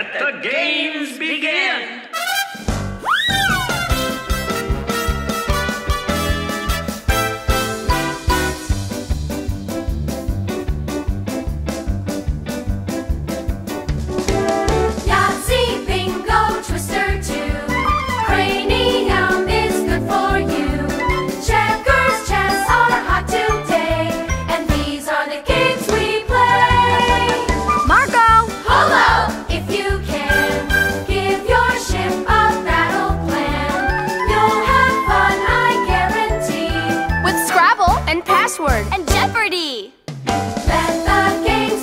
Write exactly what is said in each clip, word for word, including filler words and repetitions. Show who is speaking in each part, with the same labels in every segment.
Speaker 1: Let the games begin!
Speaker 2: Yahtzee, bingo, twister too. Cranium is good for you. Checkers, chess are hot today, and these are the games we play.
Speaker 3: Marco!
Speaker 2: Polo, if you can, give your ship a battle plan. You'll have fun, I guarantee.
Speaker 3: With Scrabble and Password and Jeopardy!
Speaker 2: Let the games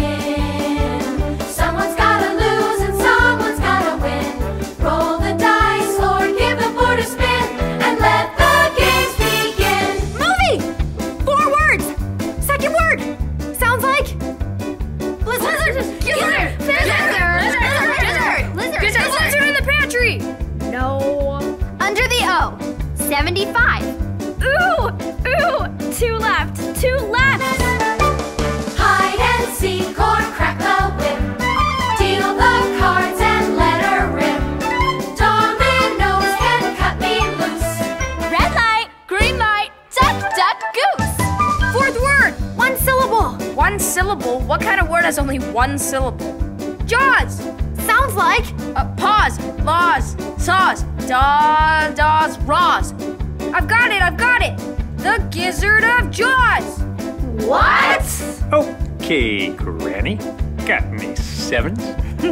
Speaker 2: begin. Someone's gotta lose and someone's gotta win. Roll the dice or give the board a spin, and let the games begin.
Speaker 3: Movie! Four words! Second word! Sounds like... Blizzard! Lizard! Lizard! Lizard! Lizard! Lizard! Lizard! Lizard in the pantry! No. Under the O. seventy-five. Ooh! Ooh! Two left! Two left!
Speaker 2: Hide and seek or crack the whip. Deal the cards and let her rip. Dominoes can cut me loose.
Speaker 3: Red light! Green light! Duck, duck, goose! Fourth word! One syllable! One syllable? What kind of word has only one syllable? Jaws! Sounds like... Uh, pause, laws, saws, da, daws, raws. I've got it, I've got it! The Gizzard of Jaws!
Speaker 2: What?
Speaker 1: Okay, Granny. Got me sevens.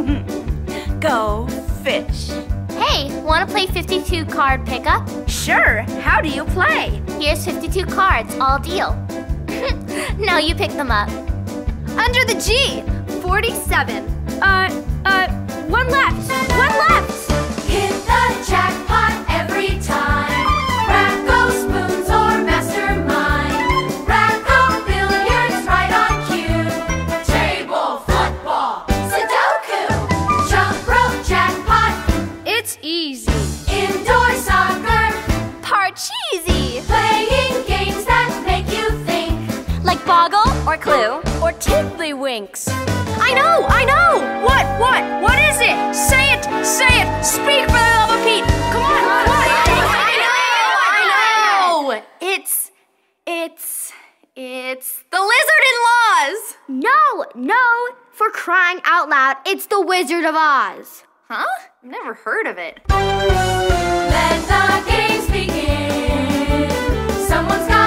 Speaker 4: Go fish.
Speaker 5: Hey, want to play fifty-two card pickup?
Speaker 3: Sure, how do you play?
Speaker 5: Here's fifty-two cards, all deal. Now you pick them up.
Speaker 3: Under the G, forty-seven. Uh, uh, one left, one left!
Speaker 2: Hit the jackpot every time. Racco spoons or mastermind. Racco billiards right on cue. Table football, Sudoku. Jump rope jackpot.
Speaker 3: It's easy.
Speaker 2: Indoor soccer.
Speaker 3: Parcheesi!
Speaker 2: Playing games that make you think.
Speaker 5: Like Boggle or Clue.
Speaker 3: Or Tiddlywinks. I know, I know! What, what, what is it? Say it, say it! Speak for the love of Pete! Come on, come on! I know, I know! It's, it's, it's the Lizard in Laws!
Speaker 6: No, no, for crying out loud, it's the Wizard of Oz.
Speaker 3: Huh? I've never heard of it.
Speaker 2: Let the games begin. Someone's got